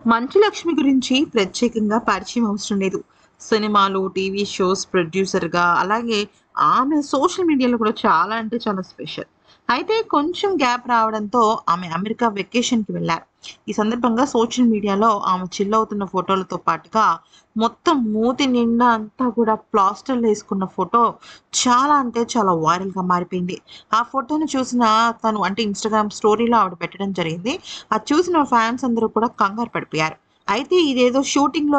మంచు లక్ష్మి గురించి ప్రత్యేకంగా పరిచయం అవసరం లేదు. సినిమాలు, టీవీ షోస్ ప్రొడ్యూసర్‌గా అలాగే ఆమె సోషల్ మీడియాలో కూడా చాలా అంటే చాలా స్పెషల్. అయితే కొంచెం గ్యాప్ రావడంతో ఆమె అమెరికా వెకేషన్‌కి వెళ్లారు. ఈ సందర్భంగా సోషల్ మీడియాలో ఆమె చిల్ అవుతున్న ఫోటోలతో పాటుగా మొత్తం మూతి నిండా అంతా కూడా ప్లాస్టర్‌లేసుకున్న ఫోటో చాలా అంటే చాలా వైరల్‌గా మారిపోయింది. ఆ ఫోటోని చూసిన తను అంటే ఇన్‌స్టాగ్రామ్ స్టోరీలో ఆవిడ పెట్టడం జరిగింది. అది చూసిన ఫ్యాన్స్ అందరూ కూడా కంగారు పడిపోయారు. అయితే ఇదేదో షూటింగ్‌లో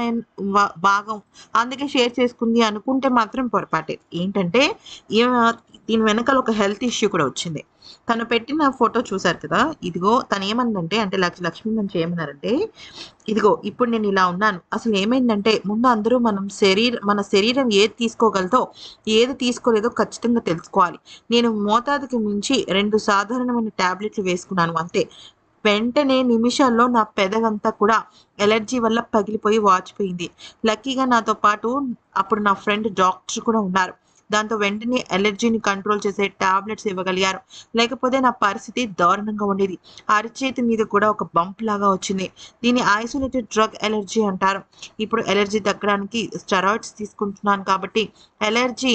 భాగం అందుకే షేర్ చేసుకుంది అనుకుంటే మాత్రం పొరపాటే. ఏంటంటే ఈమె దీని వెనకాల ఒక హెల్త్ ఇష్యూ కూడా వచ్చింది. తను పెట్టిన ఫోటో చూసారు కదా! ఇదిగో తనేమనందంటే అంటే లక్ష్మీ మంచి ఏమన్నారంటే, "ఇదిగో ఇప్పుడు నేను ఇలా ఉన్నాను. అసలు ఏమైందంటే ముందు అందరూ మన శరీరం ఏది తీసుకోగలదో, ఏది తీసుకోలేదో ఖచ్చితంగా తెలుసుకోవాలి. నేను మోతాదుకి మించి 2 సాధారణమైన టాబ్లెట్లు వేసుకున్నాను అంతే. వెంటనే నిమిషాల్లో నా పెదవంతా కూడా ఎలర్జీ వల్ల పగిలిపోయి వాచిపోయింది. లక్కీగా నాతో పాటు అప్పుడు నా ఫ్రెండ్ డాక్టర్ కూడా ఉన్నారు. దాంతో వెంటనే అలెర్జీని కంట్రోల్ చేసే టాబ్లెట్స్ ఇవ్వగలిగారు. లేకపోతే నా పరిస్థితి దారుణంగా ఉండేది. అరచేతి మీద కూడా ఒక బంప్ లాగా వచ్చింది. దీన్ని ఐసోలేటెడ్ డ్రగ్ అలెర్జీ అంటారు. ఇప్పుడు అలెర్జీ తగ్గడానికి స్టెరాయిడ్స్ తీసుకుంటున్నాను కాబట్టి అలెర్జీ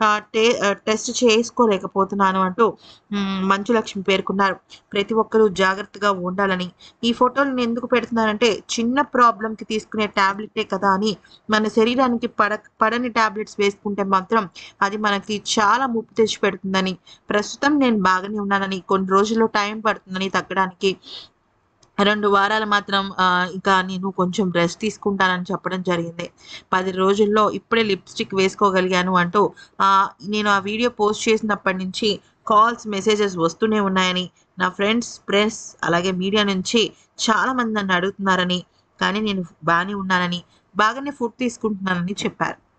టెస్ట్ చేసుకోలేకపోతున్నాను" అంటూ మంచు లక్ష్మి పేర్కొన్నారు. ప్రతి ఒక్కరూ జాగ్రత్తగా ఉండాలని, ఈ ఫోటోలు నేనెందుకు పెడుతున్నానంటే, చిన్న ప్రాబ్లమ్‌కి తీసుకునే టాబ్లెటే కదా అని మన శరీరానికి పడని టాబ్లెట్స్ వేసుకుంటే మాత్రం అది మనకి చాలా ముప్పు తెచ్చిపెడుతుందని, ప్రస్తుతం నేను బాగానే ఉన్నానని, కొన్ని రోజుల్లో టైం పడుతుందని తగ్గడానికి. 2 వారాలు మాత్రం ఇంకా నేను కొంచెం రెస్ట్ తీసుకుంటానని చెప్పడం జరిగింది. 10 రోజుల్లో ఇప్పుడే లిప్‌స్టిక్ వేసుకోగలిగాను అంటూ నేను ఆ వీడియో పోస్ట్ చేసినప్పటి నుంచి కాల్స్, మెసేజెస్ వస్తూనే ఉన్నాయని, నా ఫ్రెండ్స్, ప్రెస్ అలాగే మీడియా నుంచి చాలామంది నన్ను అడుగుతున్నారని, కానీ నేను బానే ఉన్నానని, బాగానే ఫుడ్ తీసుకుంటున్నానని చెప్పారు.